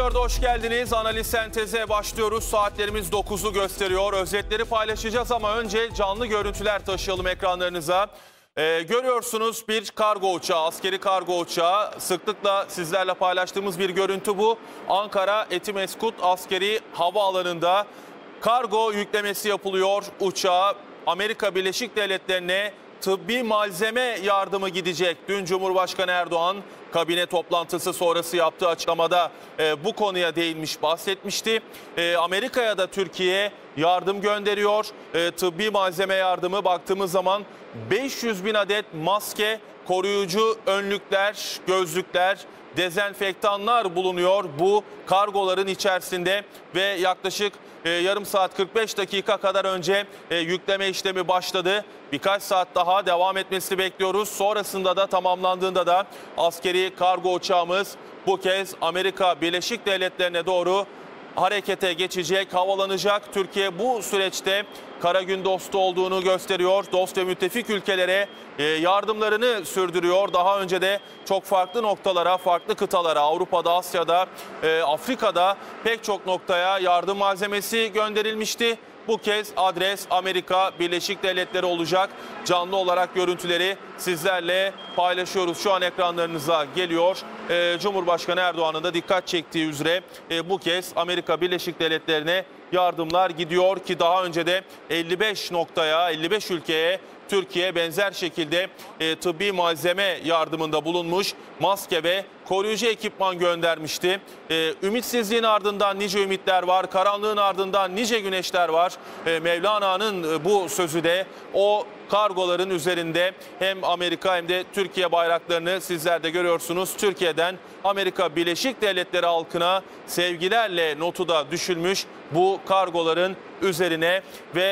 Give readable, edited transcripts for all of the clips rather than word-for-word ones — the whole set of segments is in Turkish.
24'e hoş geldiniz. Analiz Sentez'e başlıyoruz. Saatlerimiz 9'u gösteriyor. Özetleri paylaşacağız ama önce canlı görüntüler taşıyalım ekranlarınıza. Görüyorsunuz bir kargo uçağı, askeri kargo uçağı. Sıklıkla sizlerle paylaştığımız bir görüntü bu. Ankara Etimeskut Askeri Havaalanı'nda kargo yüklemesi yapılıyor uçağa. Amerika Birleşik Devletleri'ne tıbbi malzeme yardımı gidecek. Dün Cumhurbaşkanı Erdoğan kabine toplantısı sonrası yaptığı açıklamada bu konuya değinmiş, bahsetmişti. Amerika'ya da Türkiye yardım gönderiyor. Tıbbi malzeme yardımı baktığımız zaman 500 bin adet maske, koruyucu önlükler, gözlükler, dezenfektanlar bulunuyor bu kargoların içerisinde ve yaklaşık yarım saat 45 dakika kadar önce yükleme işlemi başladı. Birkaç saat daha devam etmesini bekliyoruz. Sonrasında da tamamlandığında da askeri kargo uçağımız bu kez Amerika Birleşik Devletleri'ne doğru harekete geçecek, havalanacak. Türkiye bu süreçte kara gün dostu olduğunu gösteriyor. Dost ve müttefik ülkelere yardımlarını sürdürüyor. Daha önce de çok farklı noktalara, farklı kıtalara, Avrupa'da, Asya'da, Afrika'da pek çok noktaya yardım malzemesi gönderilmişti. Bu kez adres Amerika Birleşik Devletleri olacak. Canlı olarak görüntüleri sizlerle paylaşıyoruz. Şu an ekranlarınıza geliyor. Cumhurbaşkanı Erdoğan'ın da dikkat çektiği üzere bu kez Amerika Birleşik Devletleri'ne yardımlar gidiyor ki daha önce de 55 noktaya, 55 ülkeye Türkiye benzer şekilde tıbbi malzeme yardımında bulunmuş, maske ve koruyucu ekipman göndermişti. Ümitsizliğin ardından nice ümitler var, karanlığın ardından nice güneşler var. Mevlana'nın bu sözü de o kargoların üzerinde hem Amerika hem de Türkiye bayraklarını sizler de görüyorsunuz. Türkiye'den Amerika Birleşik Devletleri halkına sevgilerle notu da düşülmüş bu kargoların üzerine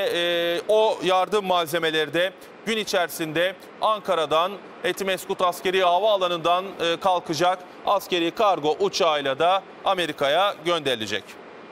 ve o yardım malzemeleri de gün içerisinde Ankara'dan Etimeskut Askeri Havaalanı'ndan kalkacak askeri kargo uçağıyla da Amerika'ya gönderilecek.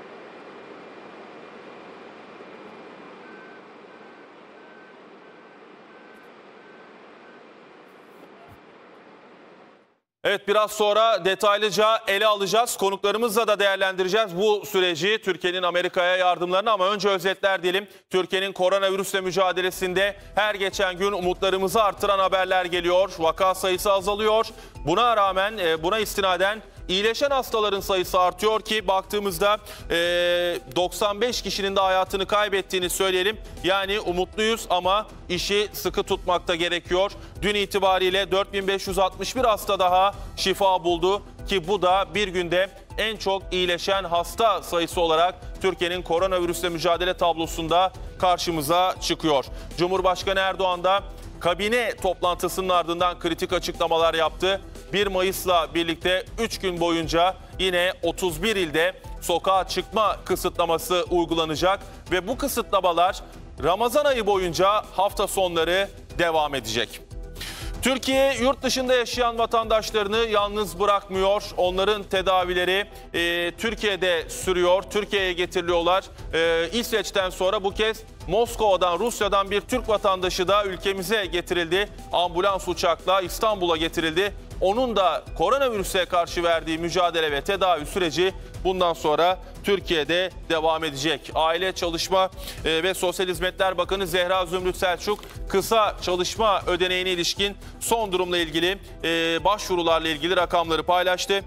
Evet, biraz sonra detaylıca ele alacağız. Konuklarımızla da değerlendireceğiz bu süreci, Türkiye'nin Amerika'ya yardımlarını, ama önce özetler diyelim. Türkiye'nin koronavirüsle mücadelesinde her geçen gün umutlarımızı artıran haberler geliyor. Vaka sayısı azalıyor. Buna rağmen, buna istinaden iyileşen hastaların sayısı artıyor ki baktığımızda 95 kişinin de hayatını kaybettiğini söyleyelim. Yani umutluyuz ama işi sıkı tutmakta gerekiyor. Dün itibariyle 4561 hasta daha şifa buldu ki bu da bir günde en çok iyileşen hasta sayısı olarak Türkiye'nin koronavirüsle mücadele tablosunda karşımıza çıkıyor. Cumhurbaşkanı Erdoğan da kabine toplantısının ardından kritik açıklamalar yaptı. 1 Mayıs'la birlikte 3 gün boyunca yine 31 ilde sokağa çıkma kısıtlaması uygulanacak ve bu kısıtlamalar Ramazan ayı boyunca hafta sonları devam edecek. Türkiye yurt dışında yaşayan vatandaşlarını yalnız bırakmıyor. Onların tedavileri Türkiye'de sürüyor. Türkiye'ye getiriliyorlar. İsveç'ten sonra bu kez Moskova'dan, Rusya'dan bir Türk vatandaşı da ülkemize getirildi. Ambulans uçakla İstanbul'a getirildi. Onun da koronavirüse karşı verdiği mücadele ve tedavi süreci bundan sonra Türkiye'de devam edecek. Aile, Çalışma ve Sosyal Hizmetler Bakanı Zehra Zümrüt Selçuk kısa çalışma ödeneğine ilişkin son durumla ilgili başvurularla ilgili rakamları paylaştı.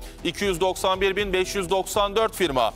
291.594 firma,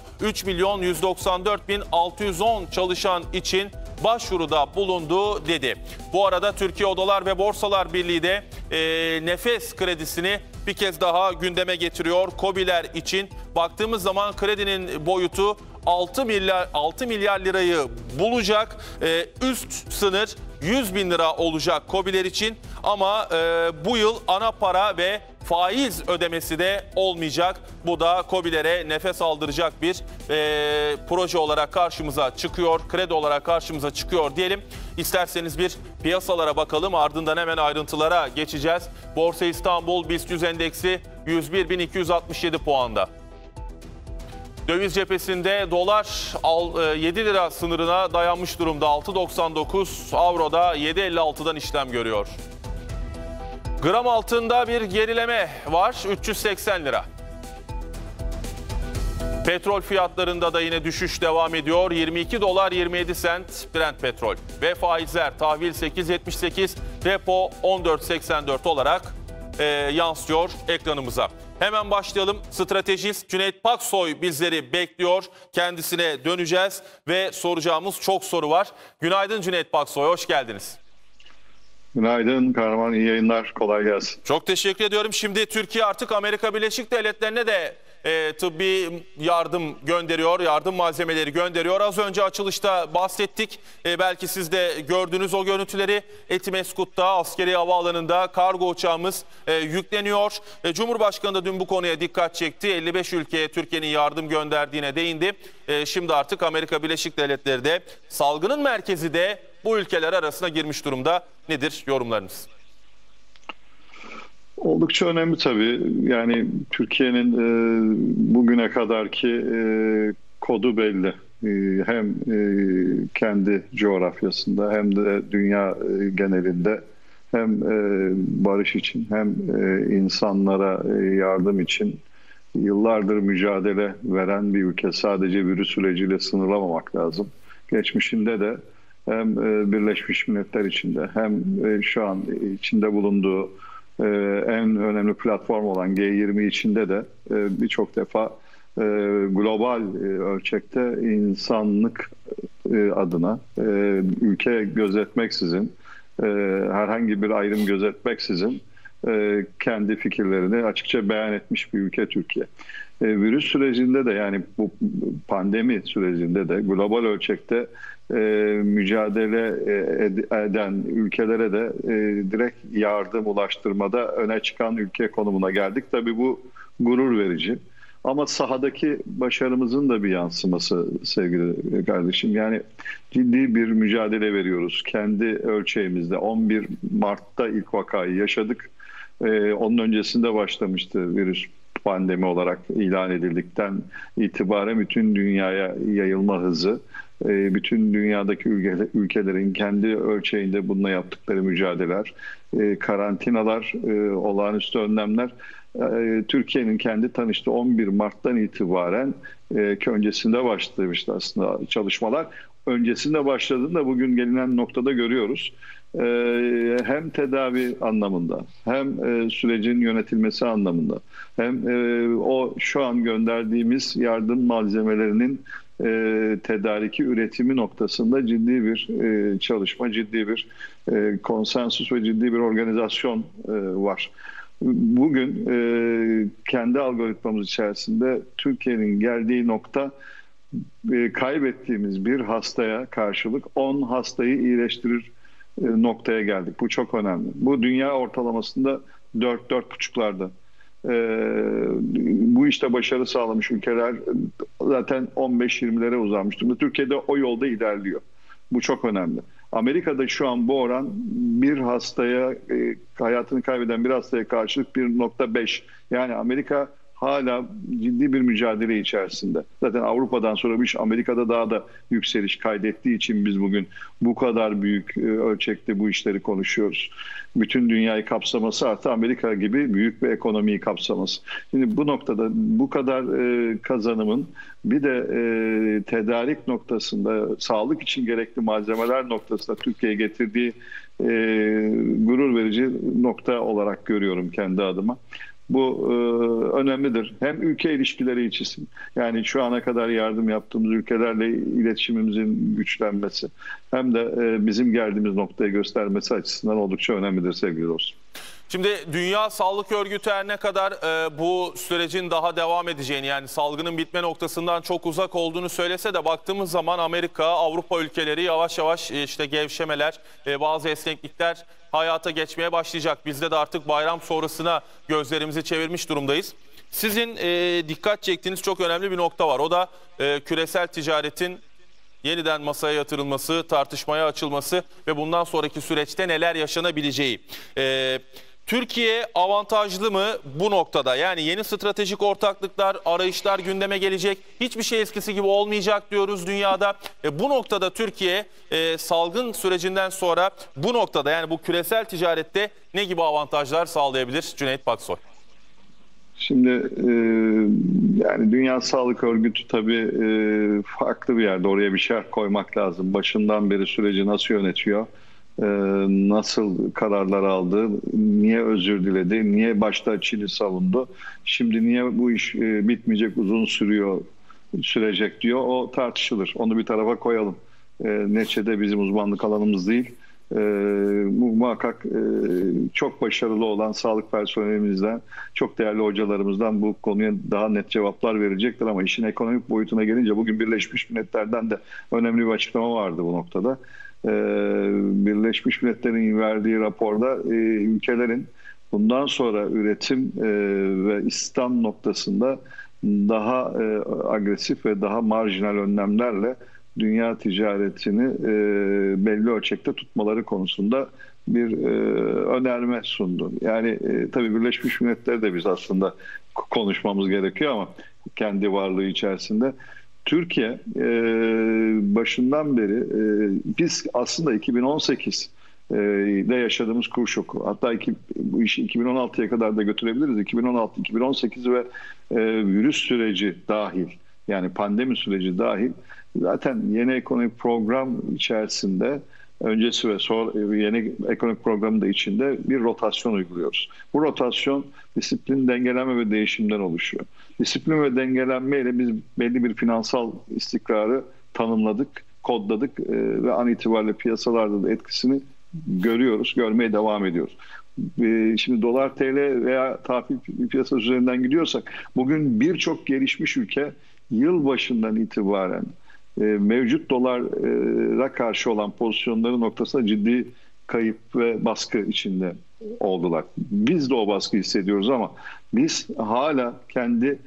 3.194.610 çalışan için başvuruda bulundu dedi. Bu arada Türkiye Odalar ve Borsalar Birliği de nefes kredisini bir kez daha gündeme getiriyor. KOBİ'ler için baktığımız zaman kredinin boyutu 6 milyar lirayı bulacak. Üst sınır 100 bin lira olacak KOBİ'ler için ama bu yıl ana para ve faiz ödemesi de olmayacak. Bu da KOBİ'lere nefes aldıracak bir proje olarak karşımıza çıkıyor. Kredi olarak karşımıza çıkıyor diyelim. İsterseniz bir piyasalara bakalım, ardından hemen ayrıntılara geçeceğiz. Borsa İstanbul BIST 100 endeksi 101.267 puanda. Döviz cephesinde dolar 7 lira sınırına dayanmış durumda. 6.99, avroda 7.56'dan işlem görüyor. Gram altında bir gerileme var, 380 lira. Petrol fiyatlarında da yine düşüş devam ediyor. 22 dolar 27 sent Brent petrol. Ve faizler tahvil 8.78, repo 14.84 olarak yansıyor ekranımıza. Hemen başlayalım. Stratejist Cüneyt Paksoy bizleri bekliyor. Kendisine döneceğiz ve soracağımız çok soru var. Günaydın Cüneyt Paksoy, hoş geldiniz. Günaydın Kahraman, iyi yayınlar, kolay gelsin. Çok teşekkür ediyorum. Şimdi Türkiye artık Amerika Birleşik Devletleri'ne de tıbbi yardım gönderiyor, yardım malzemeleri gönderiyor. Az önce açılışta bahsettik. Belki siz de gördünüz o görüntüleri. Etimeskut'ta askeri havaalanında kargo uçağımız yükleniyor. Cumhurbaşkanı da dün bu konuya dikkat çekti. 55 ülkeye Türkiye'nin yardım gönderdiğine değindi. Şimdi artık Amerika Birleşik Devletleri de salgının merkezi de bu ülkeler arasına girmiş durumda. Nedir yorumlarınız? Oldukça önemli tabii. Yani Türkiye'nin bugüne kadarki kodu belli. Hem kendi coğrafyasında hem de dünya genelinde hem barış için hem insanlara yardım için yıllardır mücadele veren bir ülke. Sadece virüs süreciyle sınırlamamak lazım. Geçmişinde de hem Birleşmiş Milletler içinde hem şu an içinde bulunduğu en önemli platform olan G20 içinde de birçok defa global ölçekte insanlık adına ülke gözetmeksizin, herhangi bir ayrım gözetmeksizin kendi fikirlerini açıkça beyan etmiş bir ülke Türkiye. Virüs sürecinde de, yani bu pandemi sürecinde de global ölçekte mücadele eden ülkelere de direkt yardım ulaştırmada öne çıkan ülke konumuna geldik. Tabii bu gurur verici. Ama sahadaki başarımızın da bir yansıması sevgili kardeşim. Yani ciddi bir mücadele veriyoruz. Kendi ölçeğimizde 11 Mart'ta ilk vakayı yaşadık. Onun öncesinde başlamıştı virüs, pandemi olarak ilan edildikten itibaren bütün dünyaya yayılma hızı, bütün dünyadaki ülkelerin kendi ölçeğinde bununla yaptıkları mücadeleler, karantinalar, olağanüstü önlemler, Türkiye'nin kendi tanıştığı 11 Mart'tan itibaren öncesinde başlamıştı aslında çalışmalar. Öncesinde başladığında bugün gelinen noktada görüyoruz. Hem tedavi anlamında hem sürecin yönetilmesi anlamında hem o şu an gönderdiğimiz yardım malzemelerinin tedariki üretimi noktasında ciddi bir çalışma, ciddi bir konsensus ve ciddi bir organizasyon var. Bugün kendi algoritmamız içerisinde Türkiye'nin geldiği nokta, kaybettiğimiz bir hastaya karşılık 10 hastayı iyileştirir noktaya geldik. Bu çok önemli. Bu dünya ortalamasında 4-4,5'larda. Bu işte başarı sağlamış ülkeler zaten 15-20'lere uzanmış durumda. Türkiye'de o yolda ilerliyor. Bu çok önemli. Amerika'da şu an bu oran bir hastaya, hayatını kaybeden bir hastaya karşılık 1,5. Yani Amerika hala ciddi bir mücadele içerisinde. Zaten Avrupa'dan sonra bir Amerika'da daha da yükseliş kaydettiği için biz bugün bu kadar büyük ölçekte bu işleri konuşuyoruz. Bütün dünyayı kapsaması artı Amerika gibi büyük bir ekonomiyi kapsaması. Şimdi bu noktada bu kadar kazanımın bir de tedarik noktasında, sağlık için gerekli malzemeler noktasında Türkiye'ye getirdiği gurur verici nokta olarak görüyorum kendi adıma. Bu önemlidir. Hem ülke ilişkileri için, yani şu ana kadar yardım yaptığımız ülkelerle iletişimimizin güçlenmesi hem de bizim geldiğimiz noktayı göstermesi açısından oldukça önemlidir sevgili dostum. Şimdi Dünya Sağlık Örgütü her ne kadar bu sürecin daha devam edeceğini, yani salgının bitme noktasından çok uzak olduğunu söylese de baktığımız zaman Amerika, Avrupa ülkeleri yavaş yavaş işte gevşemeler, bazı esneklikler hayata geçmeye başlayacak. Bizde de artık bayram sonrasına gözlerimizi çevirmiş durumdayız. Sizin dikkat çektiğiniz çok önemli bir nokta var. O da küresel ticaretin yeniden masaya yatırılması, tartışmaya açılması ve bundan sonraki süreçte neler yaşanabileceği. Türkiye avantajlı mı bu noktada? Yani yeni stratejik ortaklıklar, arayışlar gündeme gelecek. Hiçbir şey eskisi gibi olmayacak diyoruz dünyada. Bu noktada Türkiye salgın sürecinden sonra bu noktada, yani bu küresel ticarette ne gibi avantajlar sağlayabilir Cüneyt Paksoy? Şimdi yani Dünya Sağlık Örgütü tabii farklı bir yerde, oraya bir şerh koymak lazım. Başından beri süreci nasıl yönetiyor, nasıl kararlar aldı, niye özür diledi, niye başta Çin'i savundu, şimdi niye bu iş bitmeyecek, uzun sürecek diyor, o tartışılır. Onu bir tarafa koyalım. Neticede bizim uzmanlık alanımız değil. Muhakkak çok başarılı olan sağlık personelimizden, çok değerli hocalarımızdan bu konuya daha net cevaplar verecektir, ama işin ekonomik boyutuna gelince bugün Birleşmiş Milletler'den de önemli bir açıklama vardı bu noktada. Birleşmiş Milletler'in verdiği raporda ülkelerin bundan sonra üretim ve istihdam noktasında daha agresif ve daha marjinal önlemlerle dünya ticaretini belli ölçekte tutmaları konusunda bir önerme sundu. Yani tabii Birleşmiş Milletler'de de biz aslında konuşmamız gerekiyor, ama kendi varlığı içerisinde. Türkiye başından beri biz aslında 2018'de yaşadığımız kur şoku, hatta bu işi 2016'ya kadar da götürebiliriz. 2016, 2018 ve virüs süreci dahil, yani pandemi süreci dahil, zaten yeni ekonomik program içerisinde, öncesi ve sonra yeni ekonomik programın da içinde bir rotasyon uyguluyoruz. Bu rotasyon disiplin, dengelenme ve değişimden oluşuyor. Disiplin ve dengelenmeyle biz belli bir finansal istikrarı tanımladık, kodladık ve an itibariyle piyasalarda da etkisini görüyoruz, görmeye devam ediyoruz. Şimdi dolar TL veya tahvil piyasası üzerinden gidiyorsak, bugün birçok gelişmiş ülke yıl başından itibaren mevcut dolara karşı olan pozisyonları noktasında ciddi kayıp ve baskı içinde oldular. Biz de o baskıyı hissediyoruz, ama biz hala kendi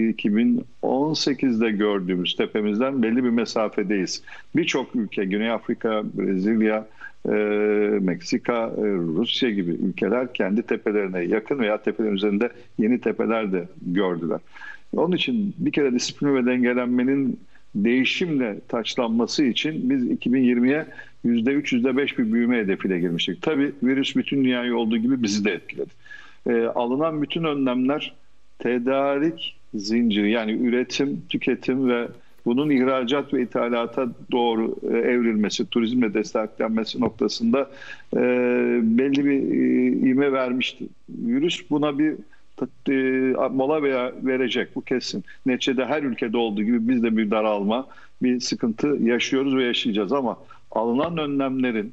2018'de gördüğümüz tepemizden belli bir mesafedeyiz. Birçok ülke, Güney Afrika, Brezilya, Meksika, Rusya gibi ülkeler kendi tepelerine yakın veya tepelerin üzerinde yeni tepeler de gördüler. Onun için bir kere disiplin ve dengelenmenin değişimle taçlanması için biz 2020'ye %3, %5 bir büyüme hedefiyle girmiştik. Tabii virüs bütün dünyayı olduğu gibi bizi de etkiledi. Alınan bütün önlemler tedarik zinciri, yani üretim, tüketim ve bunun ihracat ve ithalata doğru evrilmesi, turizmle desteklenmesi noktasında belli bir ivme vermişti. Virüs buna bir mola verecek, bu kesin. Neticede her ülkede olduğu gibi biz de bir daralma, bir sıkıntı yaşıyoruz ve yaşayacağız, ama alınan önlemlerin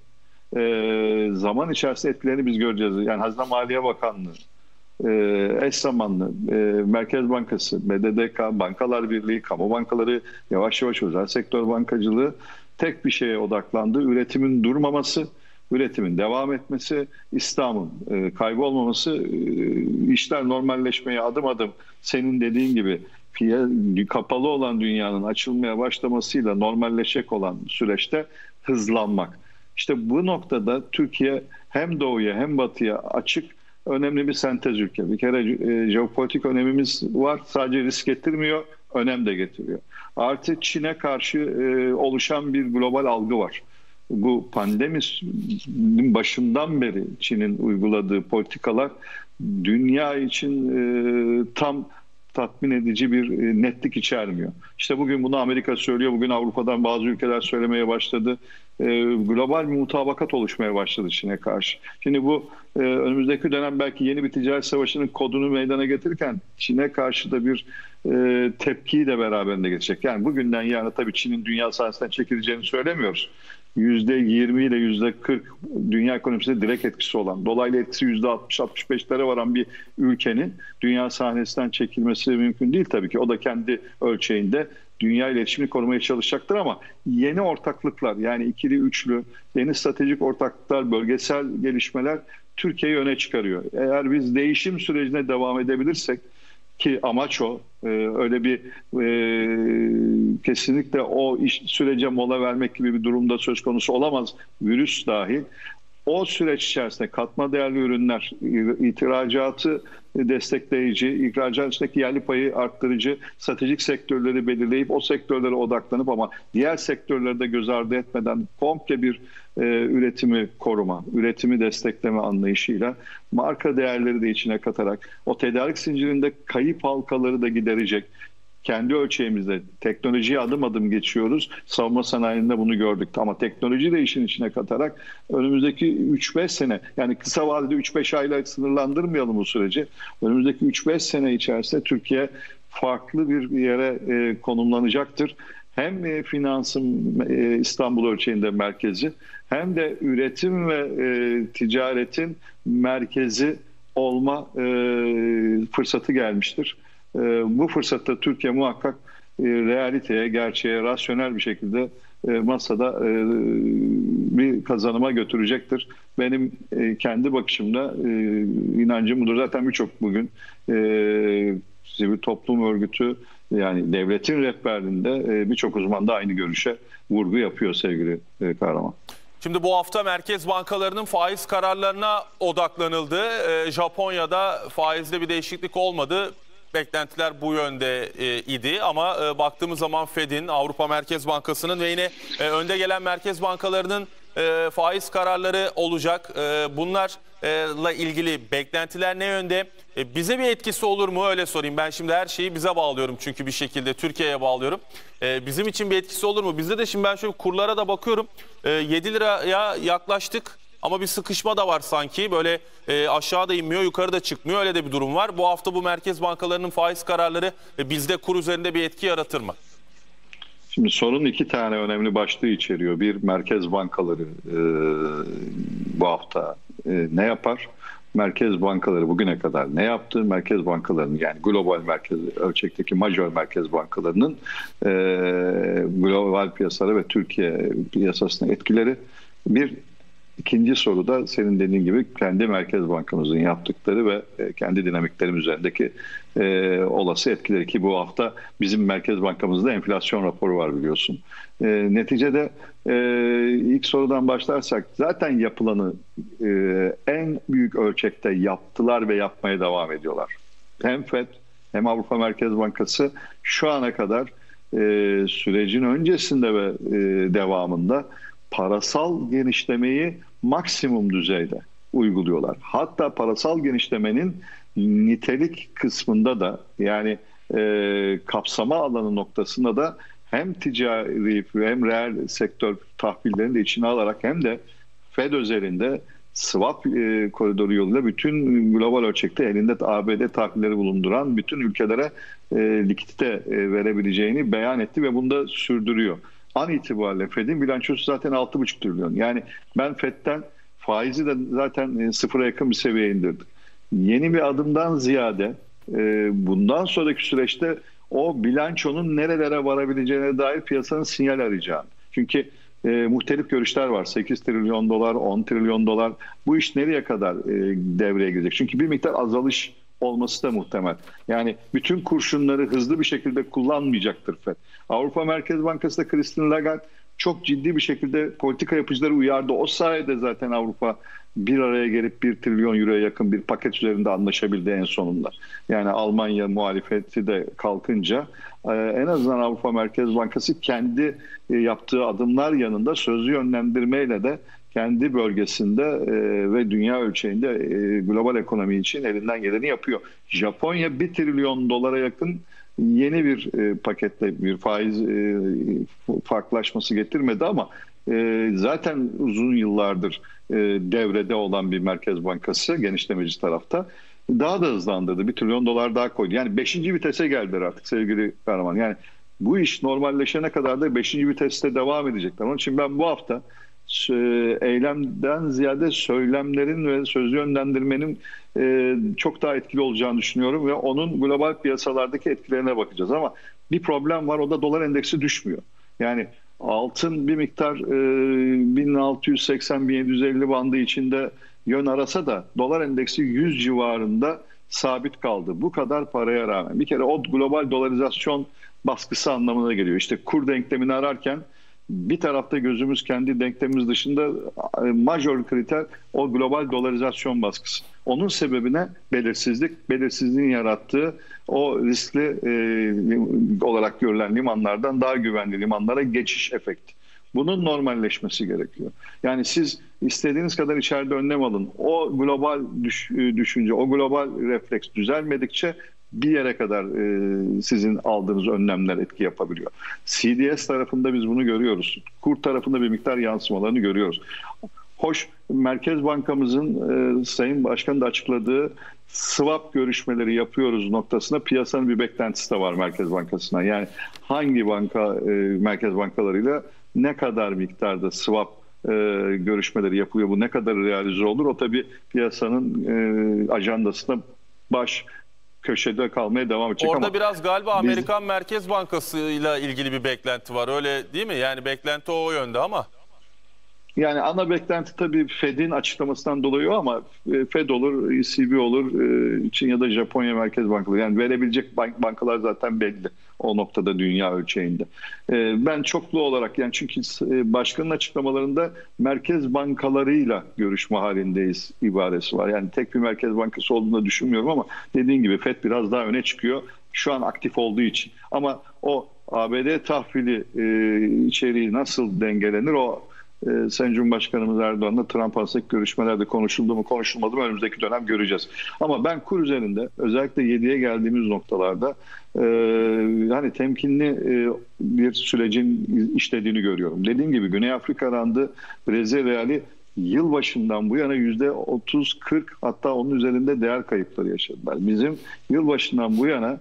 zaman içerisinde etkilerini biz göreceğiz. Yani Hazine Maliye Bakanlığı, eş zamanlı Merkez Bankası, BDDK, Bankalar Birliği, kamu bankaları, yavaş yavaş özel sektör bankacılığı tek bir şeye odaklandı: üretimin durmaması, üretimin devam etmesi, istihdamın kaybolmaması, işler normalleşmeye adım adım, senin dediğin gibi kapalı olan dünyanın açılmaya başlamasıyla normalleşecek olan süreçte hızlanmak. İşte bu noktada Türkiye hem doğuya hem batıya açık, önemli bir sentez ülke. Bir kere jeopolitik önemimiz var. Sadece risk getirmiyor, önem de getiriyor. Artı Çin'e karşı oluşan bir global algı var. Bu pandeminin başından beri Çin'in uyguladığı politikalar dünya için tam tatmin edici bir netlik içermiyor. İşte bugün bunu Amerika söylüyor, bugün Avrupa'dan bazı ülkeler söylemeye başladı. Global bir mutabakat oluşmaya başladı Çin'e karşı. Şimdi bu önümüzdeki dönem belki yeni bir ticaret savaşının kodunu meydana getirirken Çin'e karşı da bir tepkiyi de beraberinde getirecek. Yani bugünden yarına tabii Çin'in dünya sahasından çekileceğini söylemiyoruz. %20 ile %40 dünya ekonomisinde direkt etkisi olan, dolaylı etkisi %60-65'lere varan bir ülkenin dünya sahnesinden çekilmesi mümkün değil tabii ki. O da kendi ölçeğinde dünya iletişimini korumaya çalışacaktır, ama yeni ortaklıklar, yani ikili, üçlü, yeni stratejik ortaklıklar, bölgesel gelişmeler Türkiye'yi öne çıkarıyor. Eğer biz değişim sürecine devam edebilirsek, ki amaç o, öyle bir kesinlikle o sürece mola vermek gibi bir durumda söz konusu olamaz, virüs dahil. o süreç içerisinde katma değerli ürünler, ihracatı destekleyici, ihracatçıdaki yerli payı arttırıcı stratejik sektörleri belirleyip o sektörlere odaklanıp ama diğer sektörleri de göz ardı etmeden komple bir üretimi koruma, üretimi destekleme anlayışıyla marka değerleri de içine katarak o tedarik zincirinde kayıp halkaları da giderecek. Kendi ölçeğimizde teknolojiye adım adım geçiyoruz. Savunma sanayinde bunu gördük. Ama teknolojiyi de işin içine katarak önümüzdeki 3-5 sene, yani kısa vadede 3-5 ayla sınırlandırmayalım bu süreci. Önümüzdeki 3-5 sene içerisinde Türkiye farklı bir yere konumlanacaktır. Hem finansın İstanbul ölçeğinde merkezi hem de üretim ve ticaretin merkezi olma fırsatı gelmiştir. Bu fırsatta Türkiye muhakkak realiteye, gerçeğe, rasyonel bir şekilde masada bir kazanıma götürecektir. Benim kendi bakışımda inancım budur. Zaten birçok bugün sivil toplum örgütü, yani devletin rehberliğinde birçok uzman da aynı görüşe vurgu yapıyor sevgili Kahraman. Şimdi bu hafta merkez bankalarının faiz kararlarına odaklanıldı. Japonya'da faizde bir değişiklik olmadı. Beklentiler bu yönde idi ama baktığımız zaman Fed'in, Avrupa Merkez Bankası'nın ve yine önde gelen merkez bankalarının faiz kararları olacak. Bunlarla ilgili beklentiler ne yönde? Bize bir etkisi olur mu? Öyle sorayım. Ben şimdi her şeyi bize bağlıyorum çünkü bir şekilde Türkiye'ye bağlıyorum. Bizim için bir etkisi olur mu? Bizde de şimdi ben şöyle kurlara da bakıyorum. 7 liraya yaklaştık. Ama bir sıkışma da var sanki. Böyle aşağıda inmiyor, yukarıda çıkmıyor. Öyle de bir durum var. Bu hafta bu merkez bankalarının faiz kararları bizde kur üzerinde bir etki yaratır mı? Şimdi sorun iki tane önemli başlığı içeriyor. Bir, merkez bankaları bu hafta ne yapar? Merkez bankaları bugüne kadar ne yaptı? Merkez bankalarının, yani global merkez ölçekteki majör merkez bankalarının global piyasalara ve Türkiye piyasasına etkileri. İkinci soru da senin dediğin gibi kendi Merkez Bankamızın yaptıkları ve kendi dinamiklerimiz üzerindeki olası etkileri, ki bu hafta bizim Merkez Bankamızda enflasyon raporu var biliyorsun. Neticede ilk sorudan başlarsak zaten yapılanı en büyük ölçekte yaptılar ve yapmaya devam ediyorlar. Hem FED hem Avrupa Merkez Bankası şu ana kadar sürecin öncesinde ve devamında parasal genişlemeyi maksimum düzeyde uyguluyorlar. Hatta parasal genişlemenin nitelik kısmında da, yani kapsama alanı noktasında da hem ticari hem reel sektör tahvillerini de içine alarak hem de Fed özelinde swap koridoru yoluyla bütün global ölçekte elinde ABD tahvilleri bulunduran bütün ülkelere likidite verebileceğini beyan etti ve bunu da sürdürüyor. An itibariyle Fed'in bilançosu zaten 6,5 trilyon. Yani ben Fed'den faizi de zaten sıfıra yakın bir seviyeye indirdik. Yeni bir adımdan ziyade bundan sonraki süreçte o bilançonun nerelere varabileceğine dair piyasanın sinyal arayacağını. Çünkü muhtelif görüşler var. 8 trilyon dolar, 10 trilyon dolar. Bu iş nereye kadar devreye girecek? Çünkü bir miktar azalış olması da muhtemel. Yani bütün kurşunları hızlı bir şekilde kullanmayacaktır FED. Avrupa Merkez Bankası da Christine Lagarde çok ciddi bir şekilde politika yapıcıları uyardı. O sayede zaten Avrupa bir araya gelip 1 trilyon euroya yakın bir paket üzerinde anlaşabildi en sonunda. Yani Almanya muhalefeti de kalkınca en azından Avrupa Merkez Bankası kendi yaptığı adımlar yanında sözlü yönlendirmeyle de kendi bölgesinde ve dünya ölçeğinde global ekonomi için elinden geleni yapıyor. Japonya 1 trilyon dolara yakın yeni bir paketle bir faiz farklılaşması getirmedi ama zaten uzun yıllardır devrede olan bir merkez bankası genişlemeci tarafta daha da hızlandırdı. 1 trilyon dolar daha koydu. Yani 5. vitese geldiler artık sevgili Kahraman. Yani bu iş normalleşene kadar da 5. viteste devam edecekler. Onun için ben bu hafta eylemden ziyade söylemlerin ve sözlü yönlendirmenin çok daha etkili olacağını düşünüyorum ve onun global piyasalardaki etkilerine bakacağız. Ama bir problem var, o da dolar endeksi düşmüyor. Yani altın bir miktar 1680-1750 bandı içinde yön arasa da dolar endeksi 100 civarında sabit kaldı. Bu kadar paraya rağmen. Bir kere o global dolarizasyon baskısı anlamına geliyor. İşte kur denklemini ararken bir tarafta gözümüz kendi denklemimiz dışında majör kriter o global dolarizasyon baskısı. Onun sebebine belirsizlik, belirsizliğin yarattığı o riskli olarak görülen limanlardan daha güvenli limanlara geçiş efekti. Bunun normalleşmesi gerekiyor. Yani siz istediğiniz kadar içeride önlem alın. O global düşünce, o global refleks düzelmedikçe bir yere kadar sizin aldığınız önlemler etki yapabiliyor. CDS tarafında biz bunu görüyoruz. Kur tarafında bir miktar yansımalarını görüyoruz. Hoş, Merkez Bankamızın Sayın Başkan da açıkladığı swap görüşmeleri yapıyoruz noktasında piyasanın bir beklentisi de var Merkez Bankası'na. Yani hangi banka merkez bankalarıyla ne kadar miktarda swap görüşmeleri yapılıyor, bu ne kadar realize olur, o tabii piyasanın ajandasında baş köşede kalmaya devam edecek. Orada ama biraz galiba Amerikan Merkez Bankası ile ilgili bir beklenti var, öyle değil mi? Yani beklenti o yönde ama. Yani ana beklenti tabii Fed'in açıklamasından dolayı o, ama Fed olur, ECB olur, Çin ya da Japonya Merkez Bankaları. Yani verebilecek bankalar zaten belli o noktada dünya ölçeğinde. Ben çoklu olarak, yani çünkü başkanın açıklamalarında merkez bankalarıyla görüşme halindeyiz ibaresi var. Yani tek bir merkez bankası olduğunu da düşünmüyorum, ama dediğin gibi Fed biraz daha öne çıkıyor şu an aktif olduğu için. Ama o ABD tahvili içeriği nasıl dengelenir, o Sayın Cumhurbaşkanımız Erdoğan'la Trump arasındaki görüşmelerde konuşuldu mu konuşulmadı mı önümüzdeki dönem göreceğiz. Ama ben kur üzerinde özellikle 7'ye geldiğimiz noktalarda hani temkinli bir sürecin işlediğini görüyorum. Dediğim gibi Güney Afrika randı, Brezilya reali yılbaşından bu yana %30-40, hatta onun üzerinde değer kayıpları yaşadılar. Bizim yılbaşından bu yana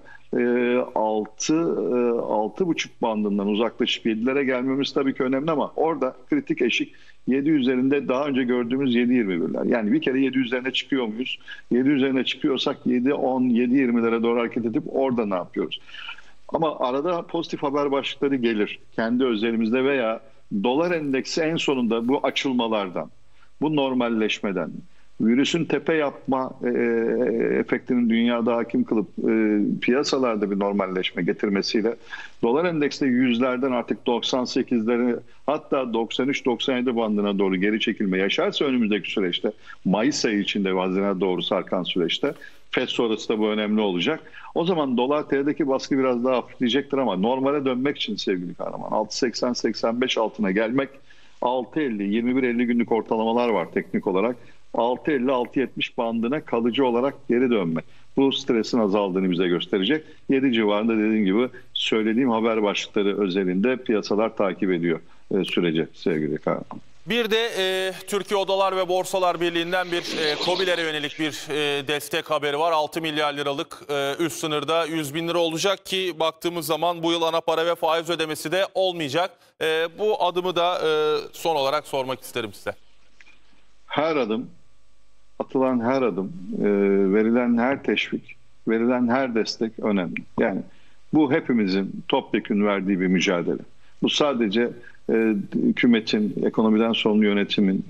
6,5 bandından uzaklaşıp 7'lere gelmemiz tabii ki önemli, ama orada kritik eşik 7 üzerinde daha önce gördüğümüz 7.21'ler. Yani bir kere 7 üzerine çıkıyor muyuz? 7 üzerine çıkıyorsak 7.10, 7.20'lere doğru hareket edip orada ne yapıyoruz? Ama arada pozitif haber başlıkları gelir. Kendi özelimizde veya dolar endeksi en sonunda bu açılmalardan, bu normalleşmeden, virüsün tepe yapma efektinin dünyada hakim kılıp piyasalarda bir normalleşme getirmesiyle dolar endekste 100'lerden artık 98'lere, hatta 93-97 bandına doğru geri çekilme yaşarsa önümüzdeki süreçte, Mayıs ayı içinde Haziran'a doğru sarkan süreçte, FED sonrası da bu önemli olacak. O zaman dolar TL'deki baskı biraz daha hafifleyecektir, ama normale dönmek için sevgili kahraman 6.80-85 altına gelmek, 6.50, 21.50 günlük ortalamalar var teknik olarak. 6.50-6.70 bandına kalıcı olarak geri dönmek. Bu stresin azaldığını bize gösterecek. 7 civarında dediğim gibi söylediğim haber başlıkları özelinde piyasalar takip ediyor süreci sevgili kahraman. Bir de Türkiye Odalar ve Borsalar Birliği'nden bir KOBİ'lere yönelik bir destek haberi var. 6 milyar liralık üst sınırda 100 bin lira olacak ki baktığımız zaman bu yıl ana para ve faiz ödemesi de olmayacak. Bu adımı da son olarak sormak isterim size. Her adım, atılan her adım, verilen her teşvik, verilen her destek önemli. Yani bu hepimizin topyekün verdiği bir mücadele. Bu sadece hükümetin, ekonomiden sorumlu yönetimin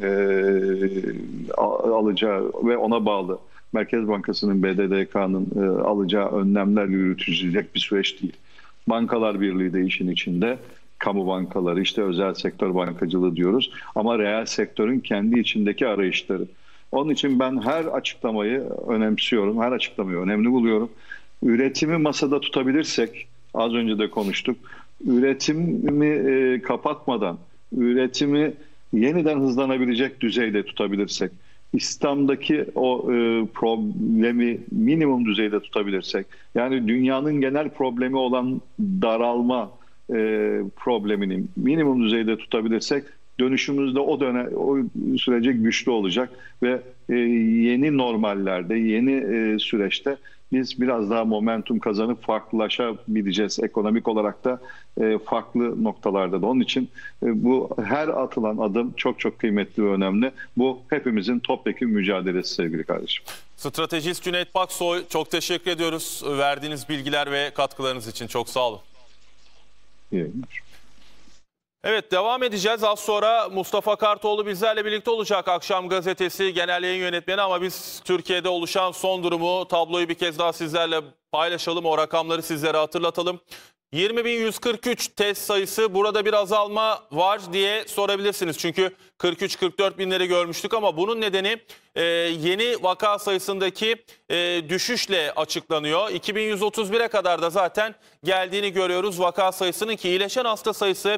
alacağı ve ona bağlı Merkez Bankası'nın, BDDK'nın alacağı önlemlerle yürütülecek bir süreç değil. Bankalar Birliği de işin içinde. Kamu bankaları, işte özel sektör bankacılığı diyoruz. Ama reel sektörün kendi içindeki arayışları. Onun için ben her açıklamayı önemsiyorum. Her açıklamayı önemli buluyorum. Üretimi masada tutabilirsek, az önce de konuştuk, üretimi kapatmadan, üretimi yeniden hızlanabilecek düzeyde tutabilirsek, İslam'daki o problemi minimum düzeyde tutabilirsek, yani dünyanın genel problemi olan daralma problemini minimum düzeyde tutabilirsek, dönüşümüzde o sürece güçlü olacak ve yeni normallerde, yeni süreçte biz biraz daha momentum kazanıp farklılaşabileceğiz. Ekonomik olarak da farklı noktalarda da. Onun için bu her atılan adım çok çok kıymetli ve önemli. Bu hepimizin topyekün mücadelesi sevgili kardeşim. Stratejist Cüneyt Baksoy, çok teşekkür ediyoruz verdiğiniz bilgiler ve katkılarınız için. Çok sağ olun. İyi. Evet, devam edeceğiz. Az sonra Mustafa Kartoğlu bizlerle birlikte olacak. Akşam Gazetesi Genel Yayın Yönetmeni, ama biz Türkiye'de oluşan son durumu, tabloyu bir kez daha sizlerle paylaşalım. O rakamları sizlere hatırlatalım. 20.143 test sayısı, burada bir azalma var diye sorabilirsiniz. Çünkü 43-44 binleri görmüştük ama bunun nedeni yeni vaka sayısındaki düşüşle açıklanıyor. 2131'e kadar da zaten geldiğini görüyoruz vaka sayısının, ki iyileşen hasta sayısı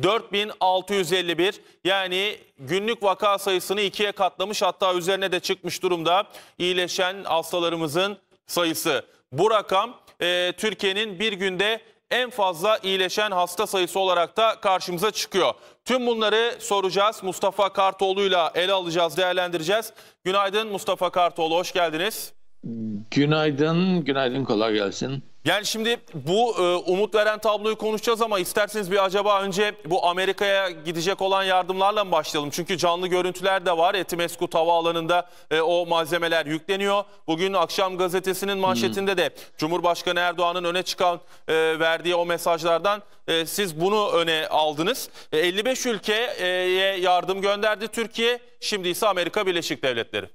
4651. Yani günlük vaka sayısını ikiye katlamış, hatta üzerine de çıkmış durumda iyileşen hastalarımızın sayısı. Bu rakam Türkiye'nin bir günde en fazla iyileşen hasta sayısı olarak da karşımıza çıkıyor. Tüm bunları soracağız. Mustafa Kartoğlu'yla ele alacağız, değerlendireceğiz. Günaydın Mustafa Kartoğlu, hoş geldiniz. Günaydın, günaydın, kolay gelsin. Yani şimdi bu umut veren tabloyu konuşacağız ama isterseniz bir acaba önce bu Amerika'ya gidecek olan yardımlarla mı başlayalım? Çünkü canlı görüntüler de var. Etimesgut Havaalanı'nda o malzemeler yükleniyor. Bugün Akşam Gazetesi'nin manşetinde de Cumhurbaşkanı Erdoğan'ın öne çıkan verdiği o mesajlardan siz bunu öne aldınız. 55 ülkeye yardım gönderdi Türkiye. Şimdi ise Amerika Birleşik Devletleri.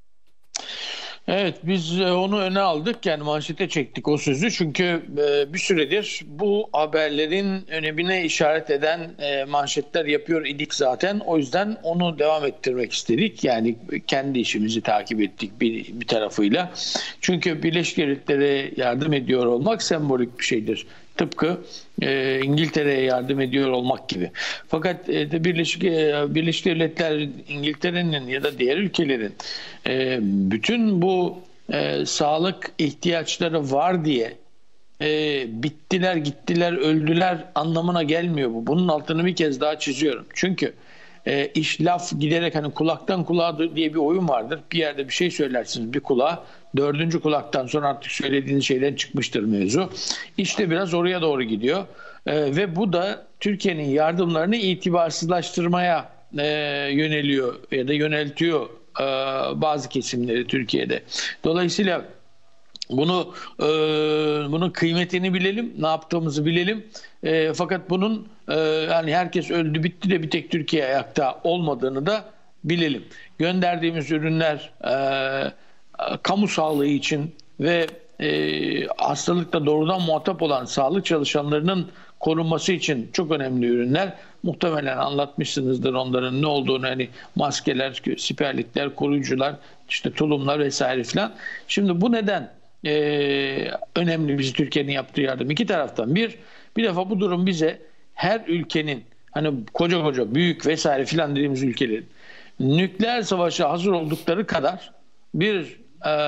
Evet, biz onu öne aldık, yani manşete çektik o sözü, çünkü bir süredir bu haberlerin önemine işaret eden manşetler yapıyor idik zaten. O yüzden onu devam ettirmek istedik, yani kendi işimizi takip ettik bir tarafıyla. Çünkü Birleşik Devletlere yardım ediyor olmak sembolik bir şeydir. Tıpkı İngiltere'ye yardım ediyor olmak gibi. Fakat Birleşik Devletler, İngiltere'nin ya da diğer ülkelerin bütün bu sağlık ihtiyaçları var diye bittiler, gittiler, öldüler anlamına gelmiyor bu. Bunun altını bir kez daha çiziyorum. Çünkü iş laf giderek, hani kulaktan kulağa diye bir oyun vardır. Bir yerde bir şey söylersiniz bir kulağa, dördüncü kulaktan sonra artık söylediğiniz şeyden çıkmıştır mevzu. İşte biraz oraya doğru gidiyor. Ve bu da Türkiye'nin yardımlarını itibarsızlaştırmaya yöneliyor ya da yöneltiyor bazı kesimleri Türkiye'de. Dolayısıyla bunun kıymetini bilelim, ne yaptığımızı bilelim. Fakat bunun yani herkes öldü bitti de bir tek Türkiye ayakta olmadığını da bilelim. Gönderdiğimiz ürünler kamu sağlığı için ve hastalıkla doğrudan muhatap olan sağlık çalışanlarının korunması için çok önemli ürünler. Muhtemelen anlatmışsınızdır onların ne olduğunu, hani maskeler, siperlikler, koruyucular, işte tulumlar vesaire filan. Şimdi bu neden önemli bizi Türkiye'nin yaptığı yardım? İki taraftan. Bir defa bu durum bize her ülkenin, hani koca büyük vesaire filan dediğimiz ülkelerin nükleer savaşa hazır oldukları kadar bir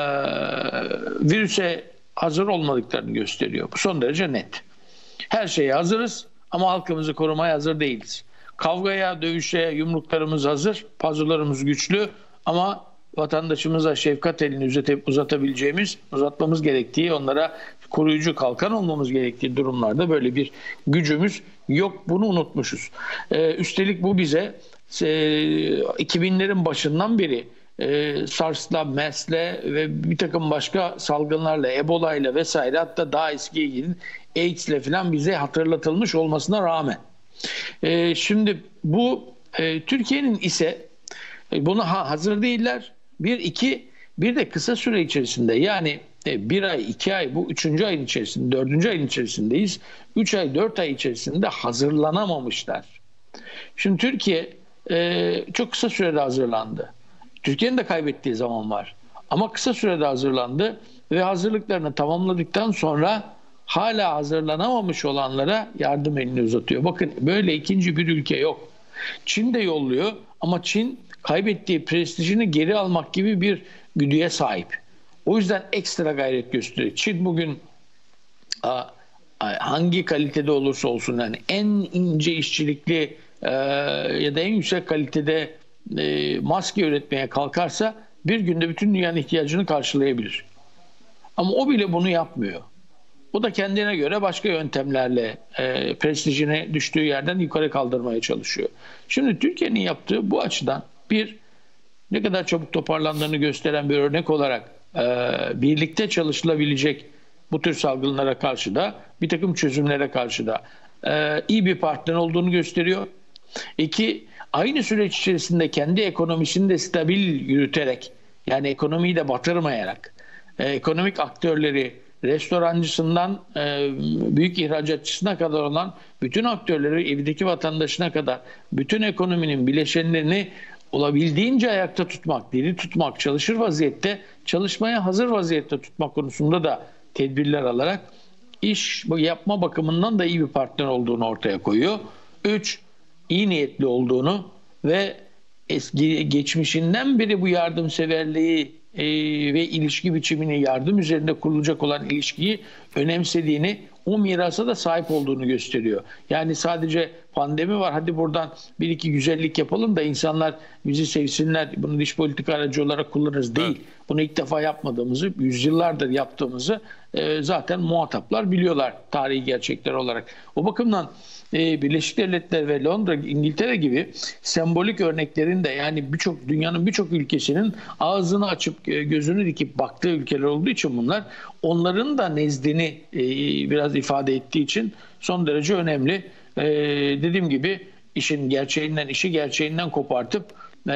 virüse hazır olmadıklarını gösteriyor. Bu son derece net. Her şeye hazırız ama halkımızı korumaya hazır değiliz. Kavgaya, dövüşe yumruklarımız hazır, pazularımız güçlü ama vatandaşımıza şefkat elini uzatmamız gerektiği, onlara koruyucu kalkan olmamız gerektiği durumlarda böyle bir gücümüz yok. Bunu unutmuşuz. Üstelik bu bize 2000'lerin başından beri SARS'la, MERS'le ve bir takım başka salgınlarla, Ebola'yla vesaire, hatta daha eskiye gidin AIDS'le falan bize hatırlatılmış olmasına rağmen. Şimdi bu Türkiye'nin ise buna hazır değiller. Bir de kısa süre içerisinde, yani bir ay, 2 ay, bu 3. ayın içerisinde, 4. ayın içerisindeyiz. 3 ay, 4 ay içerisinde hazırlanamamışlar. Şimdi Türkiye çok kısa sürede hazırlandı. Türkiye'nin de kaybettiği zaman var. Ama kısa sürede hazırlandı ve hazırlıklarını tamamladıktan sonra hala hazırlanamamış olanlara yardım elini uzatıyor. Bakın, böyle ikinci bir ülke yok. Çin de yolluyor ama Çin kaybettiği prestijini geri almak gibi bir güdüye sahip. O yüzden ekstra gayret gösteriyor. Çin bugün hangi kalitede olursa olsun, yani en ince işçilikli ya da en yüksek kalitede maske üretmeye kalkarsa bir günde bütün dünyanın ihtiyacını karşılayabilir. Ama o bile bunu yapmıyor. O da kendine göre başka yöntemlerle prestijine düştüğü yerden yukarı kaldırmaya çalışıyor. Şimdi Türkiye'nin yaptığı bu açıdan ne kadar çabuk toparlandığını gösteren bir örnek olarak birlikte çalışılabilecek bu tür salgınlara karşı da, bir takım çözümlere karşı da iyi bir partner olduğunu gösteriyor. 2, aynı süreç içerisinde kendi ekonomisini de stabil yürüterek, yani ekonomiyi de batırmayarak, ekonomik aktörleri restorancısından büyük ihracatçısına kadar olan bütün aktörleri, evdeki vatandaşına kadar bütün ekonominin bileşenlerini olabildiğince ayakta tutmak, diri tutmak, çalışır vaziyette, çalışmaya hazır vaziyette tutmak konusunda da tedbirler alarak iş yapma bakımından da iyi bir partner olduğunu ortaya koyuyor. 3, iyi niyetli olduğunu ve geçmişinden beri bu yardımseverliği ve ilişki biçimini, yardım üzerinde kurulacak olan ilişkiyi önemsediğini, o mirasa da sahip olduğunu gösteriyor. Yani sadece pandemi var, hadi buradan bir iki güzellik yapalım da insanlar bizi sevsinler, bunu dış politika aracı olarak kullanırız değil. Bunu ilk defa yapmadığımızı, yüzyıllardır yaptığımızı zaten muhataplar biliyorlar tarihi gerçekler olarak. O bakımdan Birleşik Devletler ve Londra, İngiltere gibi sembolik örneklerin de, yani dünyanın birçok ülkesinin ağzını açıp gözünü dikip baktığı ülkeler olduğu için bunlar, onların da nezdini biraz ifade ettiği için son derece önemli. Dediğim gibi işi gerçeğinden kopartıp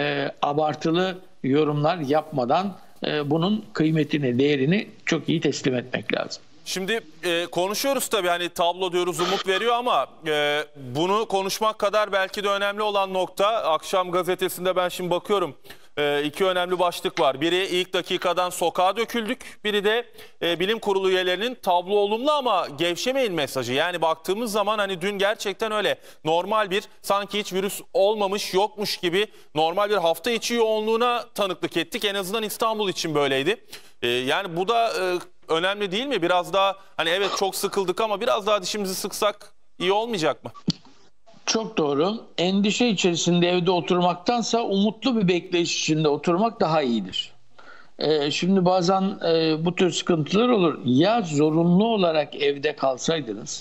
abartılı yorumlar yapmadan bunun kıymetini, değerini çok iyi teslim etmek lazım. Şimdi konuşuyoruz tabii, hani tablo diyoruz, umut veriyor ama bunu konuşmak kadar belki de önemli olan nokta, Akşam gazetesinde ben şimdi bakıyorum, iki önemli başlık var. Biri ilk dakikadan sokağa döküldük, biri de bilim kurulu üyelerinin tablo olumlu ama gevşemeyin mesajı. Yani baktığımız zaman hani dün gerçekten öyle normal bir, sanki hiç virüs olmamış yokmuş gibi normal bir hafta içi yoğunluğuna tanıklık ettik. En azından İstanbul için böyleydi. Yani bu da önemli değil mi? Biraz daha hani evet çok sıkıldık ama biraz daha dişimizi sıksak iyi olmayacak mı? Çok doğru. Endişe içerisinde evde oturmaktansa umutlu bir bekleyiş içinde oturmak daha iyidir. Şimdi bazen bu tür sıkıntılar olur. Ya zorunlu olarak evde kalsaydınız,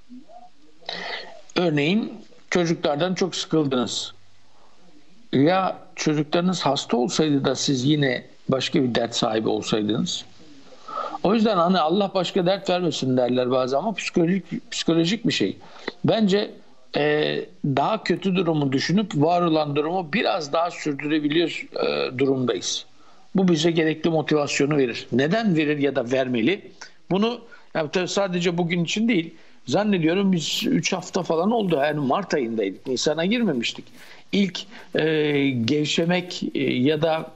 örneğin çocuklardan çok sıkıldınız. Ya çocuklarınız hasta olsaydı da siz yine başka bir dert sahibi olsaydınız. O yüzden hani Allah başka dert vermesin derler bazen ama psikolojik bir şey. Bence daha kötü durumu düşünüp var olan durumu biraz daha sürdürebiliyor durumdayız. Bu bize gerekli motivasyonu verir. Neden verir ya da vermeli? Bunu yani tabii sadece bugün için değil. Zannediyorum biz 3 hafta falan oldu. Yani Mart ayındaydık. Nisan'a girmemiştik. İlk gevşemek ya da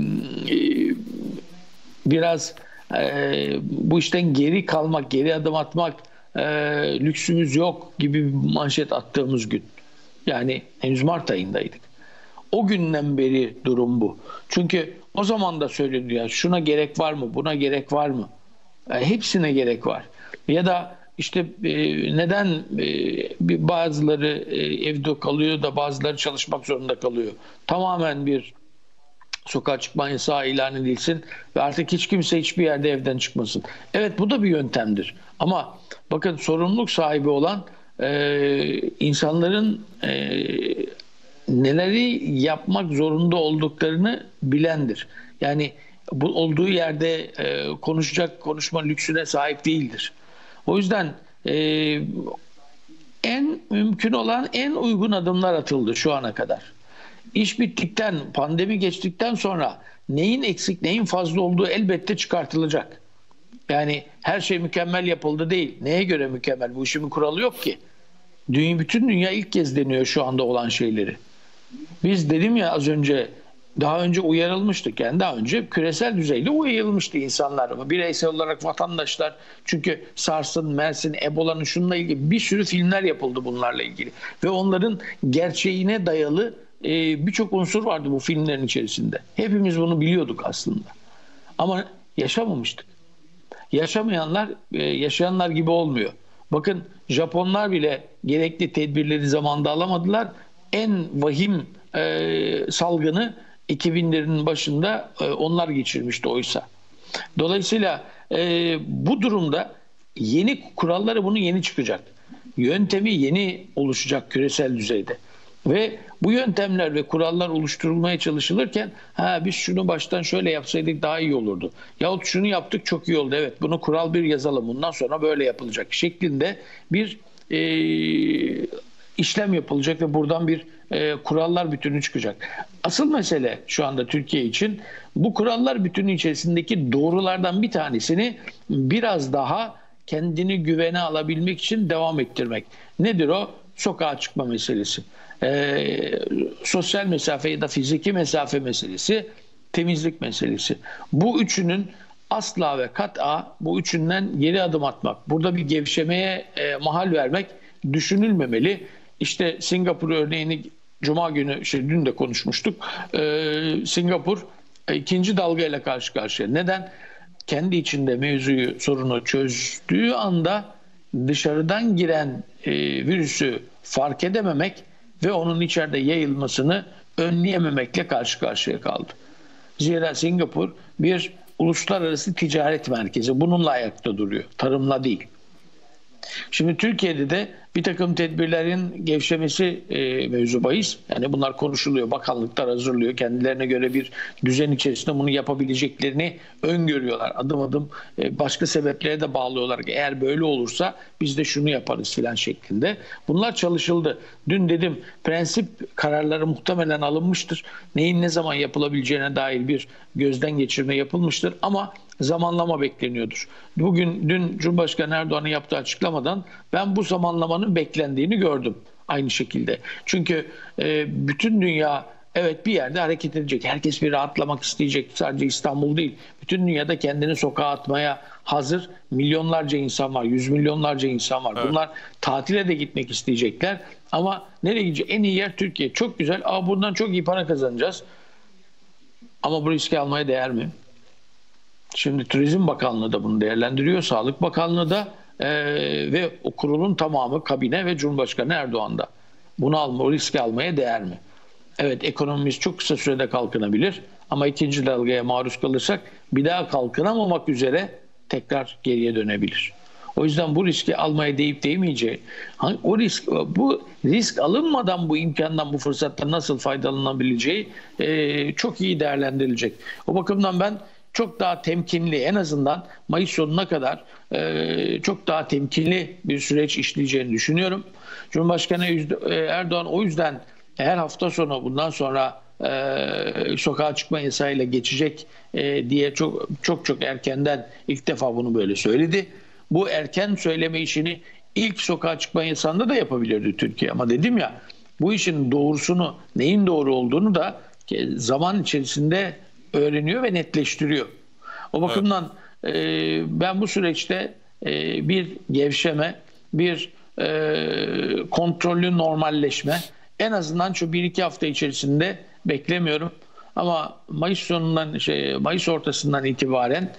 biraz bu işten geri kalmak, geri adım atmak, lüksümüz yok gibi bir manşet attığımız gün. Yani henüz Mart ayındaydık. O günden beri durum bu. Çünkü o zaman da söyleniyor ya, şuna gerek var mı, buna gerek var mı? Hepsine gerek var. Ya da işte neden bazıları evde kalıyor da bazıları çalışmak zorunda kalıyor? Tamamen bir sokağa çıkma yasağı ilan edilsin ve artık hiç kimse hiçbir yerde evden çıkmasın. Evet, bu da bir yöntemdir. Ama bakın, sorumluluk sahibi olan insanların neleri yapmak zorunda olduklarını bilendir. Yani bu olduğu yerde konuşma lüksüne sahip değildir. O yüzden en mümkün olan en uygun adımlar atıldı şu ana kadar. İş bittikten, pandemi geçtikten sonra neyin eksik, neyin fazla olduğu elbette çıkartılacak. Yani her şey mükemmel yapıldı değil. Neye göre mükemmel? Bu işin bir kuralı yok ki. Bütün dünya ilk kez deniyor şu anda olan şeyleri. Biz dedim ya az önce, daha önce uyarılmıştık. Yani daha önce küresel düzeyde uyarılmıştı insanlar ama bireysel olarak vatandaşlar. Çünkü SARS'ın, MERS'in, Ebola'nın şununla ilgili bir sürü filmler yapıldı bunlarla ilgili. Ve onların gerçeğine dayalı birçok unsur vardı bu filmlerin içerisinde. Hepimiz bunu biliyorduk aslında. Ama yaşamamıştık. Yaşayanlar gibi olmuyor. Bakın, Japonlar bile gerekli tedbirleri zamanında alamadılar. En vahim salgını 2000'lerin başında onlar geçirmişti oysa. Dolayısıyla bu durumda yeni kuralları bunun yeni çıkacak. Yöntemi yeni oluşacak küresel düzeyde. Ve bu yöntemler ve kurallar oluşturulmaya çalışılırken biz şunu baştan şöyle yapsaydık daha iyi olurdu. Yahut şunu yaptık çok iyi oldu. Evet, bunu kural bir yazalım. Bundan sonra böyle yapılacak şeklinde bir işlem yapılacak ve buradan bir kurallar bütünü çıkacak. Asıl mesele şu anda Türkiye için bu kurallar bütünü içerisindeki doğrulardan bir tanesini biraz daha kendini güvene alabilmek için devam ettirmek. Nedir o? Sokağa çıkma meselesi. Sosyal mesafe ya da fiziki mesafe meselesi, temizlik meselesi. Bu üçünün asla ve kat'a bu üçünden geri adım atmak, burada bir gevşemeye mahal vermek düşünülmemeli. İşte Singapur örneğini Cuma günü, dün de konuşmuştuk. Singapur ikinci dalgayla karşı karşıya. Neden? Kendi içinde mevzuyu, sorunu çözdüğü anda dışarıdan giren virüsü fark edememek ve onun içeride yayılmasını önleyememekle karşı karşıya kaldı. Zira Singapur bir uluslararası ticaret merkezi. Bununla ayakta duruyor. Tarımla değil. Şimdi Türkiye'de de bir takım tedbirlerin gevşemesi mevzu bahis. Yani bunlar konuşuluyor. Bakanlıklar hazırlıyor. Kendilerine göre bir düzen içerisinde bunu yapabileceklerini öngörüyorlar. Adım adım başka sebeplere de bağlıyorlar. Eğer böyle olursa biz de şunu yaparız filan şeklinde. Bunlar çalışıldı. Dün dedim prensip kararları muhtemelen alınmıştır. Neyin ne zaman yapılabileceğine dair bir gözden geçirme yapılmıştır. Ama zamanlama bekleniyordur. Dün Cumhurbaşkanı Erdoğan'ın yaptığı açıklamadan ben bu zamanlamanın beklendiğini gördüm aynı şekilde. Çünkü bütün dünya evet bir yerde hareket edecek. Herkes bir rahatlamak isteyecek. Sadece İstanbul değil. Bütün dünyada kendini sokağa atmaya hazır milyonlarca insan var. Yüz milyonlarca insan var. Evet. Bunlar tatile de gitmek isteyecekler. Ama nereye gidecek? En iyi yer Türkiye. Çok güzel. Bundan çok iyi para kazanacağız. Ama bu riski almaya değer mi? Şimdi Turizm Bakanlığı da bunu değerlendiriyor. Sağlık Bakanlığı da ve o kurulun tamamı kabine ve Cumhurbaşkanı Erdoğan da. O riski almaya değer mi? Evet, ekonomimiz çok kısa sürede kalkınabilir ama ikinci dalgaya maruz kalırsak bir daha kalkınamamak üzere tekrar geriye dönebilir. O yüzden bu riski almaya değip değmeyeceği, bu risk alınmadan bu imkandan, bu fırsattan nasıl faydalanabileceği çok iyi değerlendirilecek. O bakımdan ben çok daha temkinli, en azından Mayıs sonuna kadar çok daha temkinli bir süreç işleyeceğini düşünüyorum. Cumhurbaşkanı Erdoğan o yüzden her hafta sonu bundan sonra sokağa çıkma yasağıyla geçecek diye çok erkenden ilk defa bunu böyle söyledi. Bu erken söyleme işini ilk sokağa çıkma yasağında da yapabilirdi Türkiye. Ama dedim ya, bu işin doğrusunu, neyin doğru olduğunu da zaman içerisinde öğreniyor ve netleştiriyor. O bakımdan ben bu süreçte bir gevşeme, bir kontrollü normalleşme en azından şu 1-2 hafta içerisinde beklemiyorum. Ama Mayıs ortasından itibaren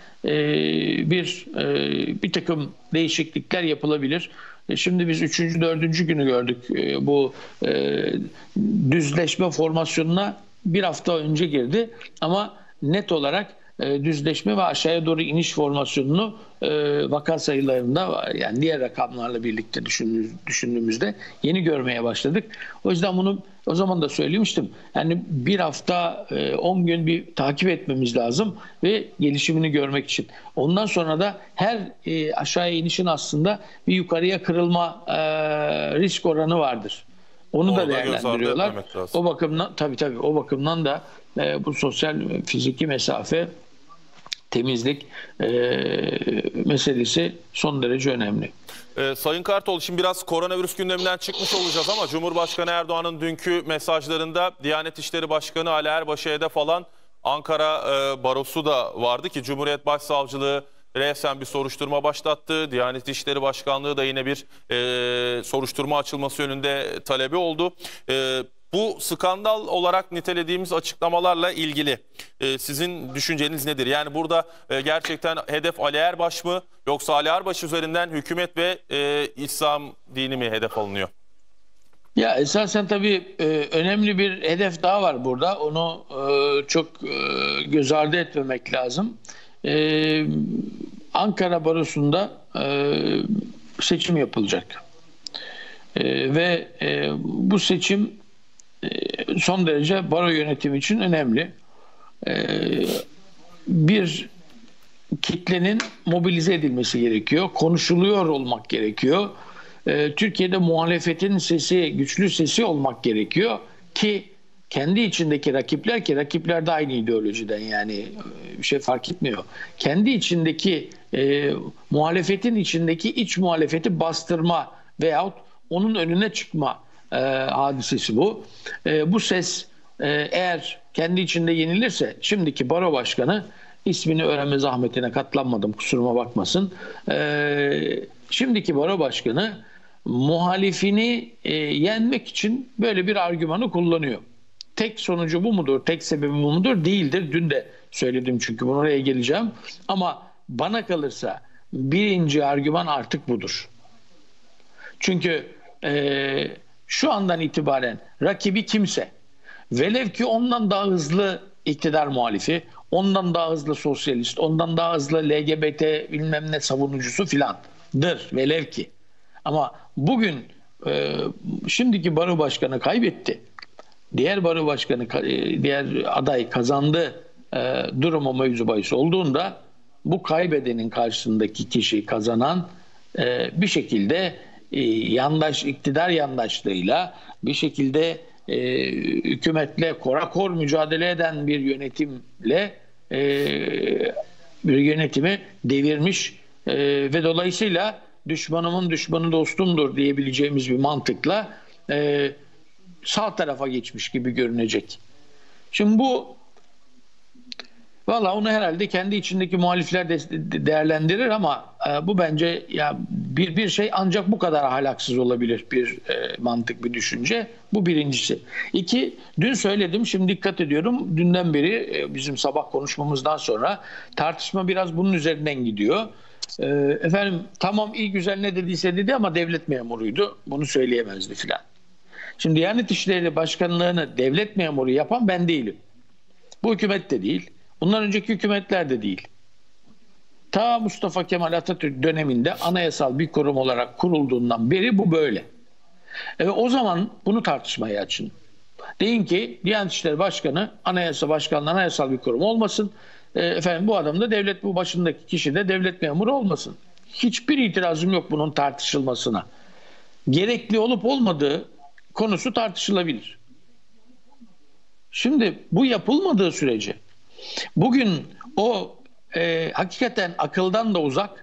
bir takım değişiklikler yapılabilir. Şimdi biz 3. 4. günü gördük. Bu düzleşme formasyonuna bir hafta önce girdi. Ama net olarak düzleşme ve aşağıya doğru iniş formasyonunu vaka sayılarında, yani diğer rakamlarla birlikte düşündüğümüzde yeni görmeye başladık. O yüzden bunu o zaman da söylemiştim. Yani bir hafta 10 gün bir takip etmemiz lazım ve gelişimini görmek için. Ondan sonra da her aşağıya inişin aslında bir yukarıya kırılma risk oranı vardır. Onu da değerlendiriyorlar. O bakımdan tabii o bakımdan da bu sosyal fiziki mesafe, temizlik meselesi son derece önemli. Sayın Kartal, şimdi biraz koronavirüs gündeminden çıkmış olacağız ama Cumhurbaşkanı Erdoğan'ın dünkü mesajlarında Diyanet İşleri Başkanı Ali Erbaş'a hedef alan Ankara Barosu da vardı ki Cumhuriyet Başsavcılığı resen bir soruşturma başlattı. Diyanet İşleri Başkanlığı da yine bir soruşturma açılması yönünde talebi oldu. Bu skandal olarak nitelediğimiz açıklamalarla ilgili sizin düşünceniz nedir? Yani burada gerçekten hedef Ali Erbaş mı, yoksa Ali Erbaş üzerinden hükümet ve İslam dini mi hedef alınıyor? Ya esasen tabii önemli bir hedef daha var burada. Onu çok göz ardı etmemek lazım. Ankara Barosu'nda seçim yapılacak. Ve bu seçim son derece baro yönetimi için önemli. Bir kitlenin mobilize edilmesi gerekiyor. Konuşuluyor olmak gerekiyor. Türkiye'de muhalefetin sesi, güçlü sesi olmak gerekiyor ki kendi içindeki rakipler, ki rakipler de aynı ideolojiden, yani bir şey fark etmiyor. Kendi içindeki muhalefetin içindeki iç muhalefeti bastırma veyahut onun önüne çıkma hadisesi bu. Bu ses eğer kendi içinde yenilirse, şimdiki baro başkanı, ismini öğrenme zahmetine katlanmadım, kusuruma bakmasın. Şimdiki baro başkanı muhalifini yenmek için böyle bir argümanı kullanıyor. Tek sonucu bu mudur? Tek sebebi bu mudur? Değildir. Dün de söyledim çünkü bunu, oraya geleceğim. Ama bana kalırsa birinci argüman artık budur. Çünkü şu andan itibaren rakibi kimse, velev ki ondan daha hızlı iktidar muhalifi, ondan daha hızlı sosyalist, ondan daha hızlı LGBT bilmem ne savunucusu filandır velev ki. Ama bugün şimdiki baro başkanı kaybetti. Diğer baro başkanı, diğer aday kazandı durumu mevzu bahis olduğunda, bu kaybedenin karşısındaki kişi kazanan bir şekilde iktidar yandaşlığıyla, bir şekilde hükümetle korakor mücadele eden bir yönetimle bir yönetimi devirmiş ve dolayısıyla düşmanımın düşmanı dostumdur diyebileceğimiz bir mantıkla sağ tarafa geçmiş gibi görünecek. Şimdi bu, valla onu herhalde kendi içindeki muhalifler değerlendirir ama bu bence ya bir şey ancak bu kadar ahlaksız olabilir bir mantık, bir düşünce. Bu birincisi. İki, dün söyledim, şimdi dikkat ediyorum. Dünden beri bizim sabah konuşmamızdan sonra tartışma biraz bunun üzerinden gidiyor. Efendim tamam, iyi güzel ne dediyse dedi ama devlet memuruydu. Bunu söyleyemezdi filan. Şimdi Diyanet İşleri Başkanlığı'nı devlet memuru yapan ben değilim. Bu hükümet de değil. Bundan önceki hükümetler de değil. Ta Mustafa Kemal Atatürk döneminde anayasal bir kurum olarak kurulduğundan beri bu böyle. O zaman bunu tartışmaya açın. Deyin ki Diyanet İşleri Başkanı, Anayasa Başkanlığı anayasal bir kurum olmasın. Efendim bu adam da bu başındaki kişi de devlet memuru olmasın. Hiçbir itirazım yok bunun tartışılmasına. Gerekli olup olmadığı konusu tartışılabilir. Şimdi bu yapılmadığı sürece bugün o hakikaten akıldan da uzak,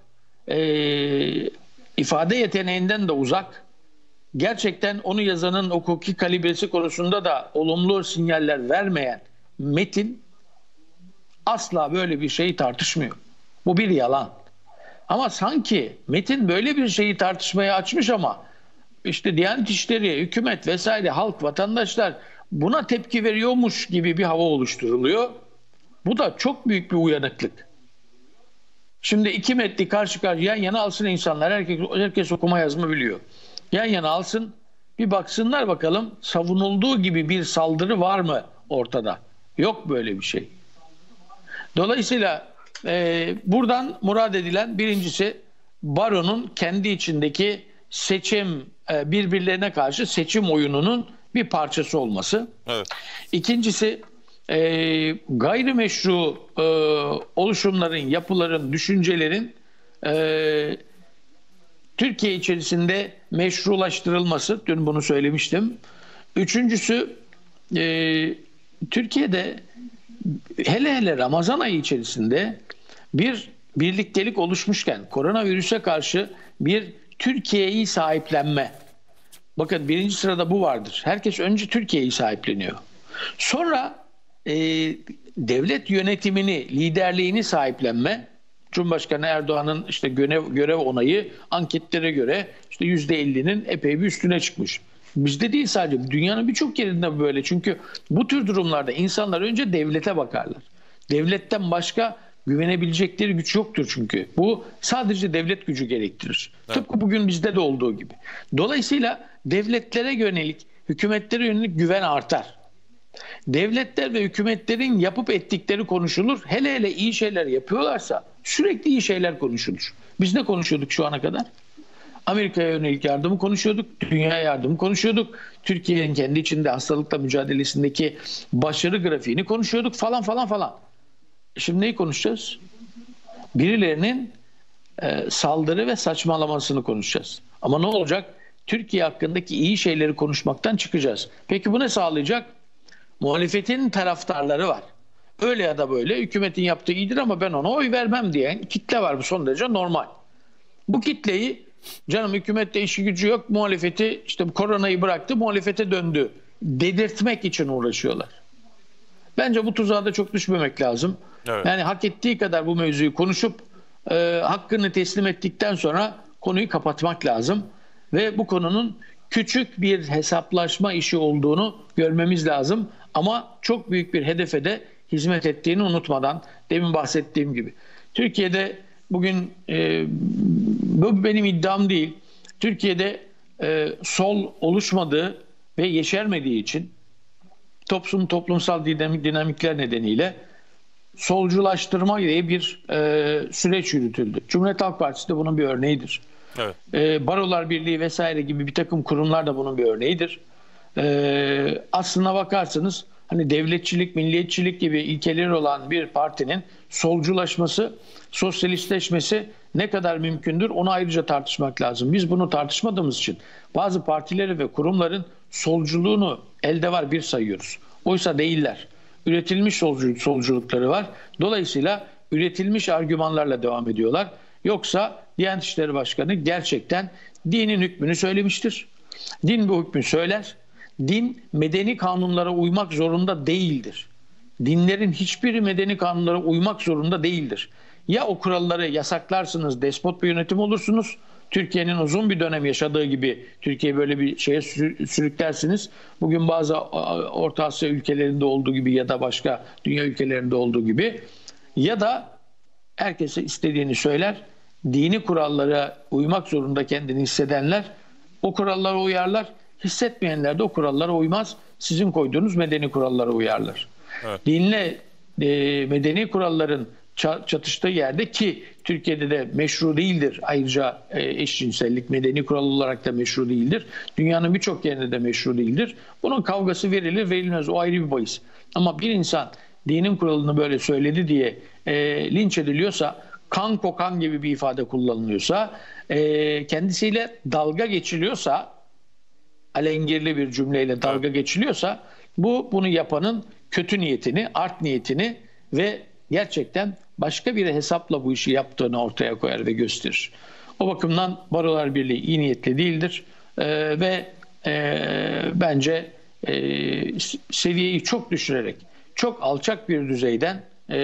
ifade yeteneğinden de uzak, gerçekten onu yazanın hukuki kalibresi konusunda da olumlu sinyaller vermeyen metin asla böyle bir şeyi tartışmıyor. Bu bir yalan. Ama sanki metin böyle bir şeyi tartışmaya açmış ama işte Diyanet İşleri, hükümet vesaire, halk, vatandaşlar buna tepki veriyormuş gibi bir hava oluşturuluyor. Bu da çok büyük bir uyanıklık. Şimdi iki metni karşı karşıya yan yana alsın insanlar. Herkes okuma yazma biliyor. Yan yana alsın, bir baksınlar bakalım savunulduğu gibi bir saldırı var mı ortada? Yok böyle bir şey. Dolayısıyla buradan murad edilen birincisi baronun kendi içindeki seçim, birbirlerine karşı seçim oyununun bir parçası olması. Evet. İkincisi gayrimeşru oluşumların, yapıların, düşüncelerin Türkiye içerisinde meşrulaştırılması. Dün bunu söylemiştim. Üçüncüsü Türkiye'de hele Ramazan ayı içerisinde bir birliktelik oluşmuşken koronavirüse karşı bir Türkiye'yi sahiplenme. Bakın birinci sırada bu vardır. Herkes önce Türkiye'yi sahipleniyor. Sonra devlet yönetimini, liderliğini sahiplenme. Cumhurbaşkanı Erdoğan'ın işte görev onayı anketlere göre işte %50'nin epey bir üstüne çıkmış. Bizde değil sadece, dünyanın birçok yerinde böyle. Çünkü bu tür durumlarda insanlar önce devlete bakarlar. Devletten başka güvenebilecekleri güç yoktur çünkü. Bu sadece devlet gücü gerektirir. Evet. Tıpkı bugün bizde de olduğu gibi. Dolayısıyla devletlere yönelik, hükümetlere yönelik güven artar. Devletler ve hükümetlerin yapıp ettikleri konuşulur. Hele iyi şeyler yapıyorlarsa sürekli iyi şeyler konuşulur. Biz ne konuşuyorduk şu ana kadar? Amerika'ya yönelik yardımı konuşuyorduk, dünya yardımı konuşuyorduk, Türkiye'nin kendi içinde hastalıkla mücadelesindeki başarı grafiğini konuşuyorduk falan falan falan. Şimdi neyi konuşacağız? Birilerinin saldırı ve saçmalamasını konuşacağız. Ama ne olacak? Türkiye hakkındaki iyi şeyleri konuşmaktan çıkacağız. Peki bu ne sağlayacak? muhalefetin taraftarları var. Öyle ya da böyle hükümetin yaptığı iyidir ama ben ona oy vermem diyen kitle var. Bu son derece normal. Bu kitleyi canım hükümette işi gücü yok, muhalefeti işte koronayı bıraktı, muhalefete döndü dedirtmek için uğraşıyorlar. Bence bu tuzağa da çok düşmemek lazım. Evet. Yani hak ettiği kadar bu mevzuyu konuşup hakkını teslim ettikten sonra konuyu kapatmak lazım. Ve bu konunun küçük bir hesaplaşma işi olduğunu görmemiz lazım. Ama çok büyük bir hedefe de hizmet ettiğini unutmadan, demin bahsettiğim gibi. Türkiye'de bugün, bu benim iddiam değil, Türkiye'de sol oluşmadığı ve yeşermediği için toplumsal dinamikler nedeniyle solculaştırma diye bir süreç yürütüldü. Cumhuriyet Halk Partisi de bunun bir örneğidir. Evet. Barolar Birliği vesaire gibi bir takım kurumlar da bunun bir örneğidir. Aslına bakarsanız hani devletçilik, milliyetçilik gibi ilkeleri olan bir partinin solculaşması, sosyalistleşmesi ne kadar mümkündür onu ayrıca tartışmak lazım. Biz bunu tartışmadığımız için bazı partileri ve kurumların solculuğunu elde var bir sayıyoruz. Oysa değiller. Üretilmiş solculukları var. Dolayısıyla üretilmiş argümanlarla devam ediyorlar. Yoksa Diyanet İşleri Başkanı gerçekten dinin hükmünü söylemiştir. Din bu hükmü söyler. Din medeni kanunlara uymak zorunda değildir. Dinlerin hiçbiri medeni kanunlara uymak zorunda değildir. Ya o kuralları yasaklarsınız, despot bir yönetim olursunuz. Türkiye'nin uzun bir dönem yaşadığı gibi Türkiye'yi böyle bir şeye sürüklersiniz. Bugün bazı Orta Asya ülkelerinde olduğu gibi ya da başka dünya ülkelerinde olduğu gibi, ya da herkese istediğini söyler. Dini kurallara uymak zorunda kendini hissedenler o kurallara uyarlar. Hissetmeyenler de o kurallara uymaz. Sizin koyduğunuz medeni kurallara uyarlar. Evet. Dinle medeni kuralların çatıştığı yerde, ki Türkiye'de de meşru değildir. Ayrıca eşcinsellik medeni kural olarak da meşru değildir. Dünyanın birçok yerinde de meşru değildir. Bunun kavgası verilir verilmez, o ayrı bir bahis. Ama bir insan dinin kuralını böyle söyledi diye linç ediliyorsa, kan kokan gibi bir ifade kullanılıyorsa, kendisiyle dalga geçiliyorsa, alengirli bir cümleyle dalga geçiliyorsa, bunu yapanın kötü niyetini, art niyetini ve gerçekten başka bir hesapla bu işi yaptığını ortaya koyar ve gösterir. O bakımdan Barolar Birliği iyi niyetli değildir ve bence seviyeyi çok düşürerek, çok alçak bir düzeyden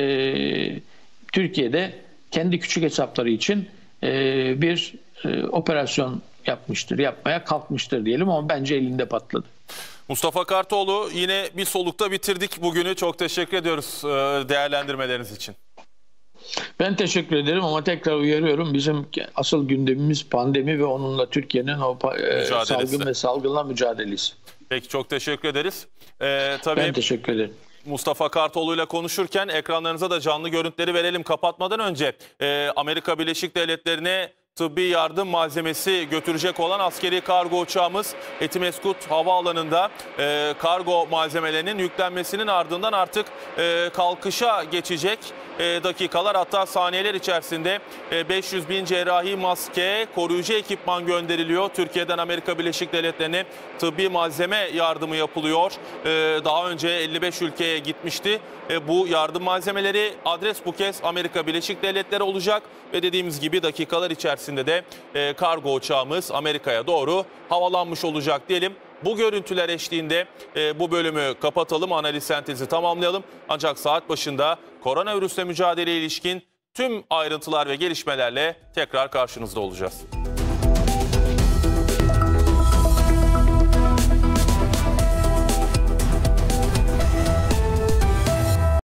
Türkiye'de kendi küçük hesapları için bir operasyon yapmıştır, yapmaya kalkmıştır diyelim, ama bence elinde patladı. Mustafa Kartoğlu, yine bir solukta bitirdik bugünü. Çok teşekkür ediyoruz değerlendirmeleriniz için. Ben teşekkür ederim ama tekrar uyarıyorum. Bizim asıl gündemimiz pandemi ve onunla Türkiye'nin o salgın ve salgınla mücadelesi. Peki, çok teşekkür ederiz. Tabii ben teşekkür ederim. Mustafa Kartoğlu ile konuşurken ekranlarınıza da canlı görüntüleri verelim. Kapatmadan önce Amerika Birleşik Devletleri'ne tıbbi yardım malzemesi götürecek olan askeri kargo uçağımız Etimeskut Havaalanı'nda kargo malzemelerinin yüklenmesinin ardından artık kalkışa geçecek. Dakikalar, hatta saniyeler içerisinde 500 bin cerrahi maske, koruyucu ekipman gönderiliyor. Türkiye'den Amerika Birleşik Devletleri'ne tıbbi malzeme yardımı yapılıyor. Daha önce 55 ülkeye gitmişti. Bu yardım malzemeleri, adres bu kez Amerika Birleşik Devletleri olacak ve dediğimiz gibi dakikalar içerisinde de kargo uçağımız Amerika'ya doğru havalanmış olacak diyelim. Bu görüntüler eşliğinde bu bölümü kapatalım, analiz sentezi tamamlayalım. Ancak saat başında koronavirüsle mücadeleye ilişkin tüm ayrıntılar ve gelişmelerle tekrar karşınızda olacağız.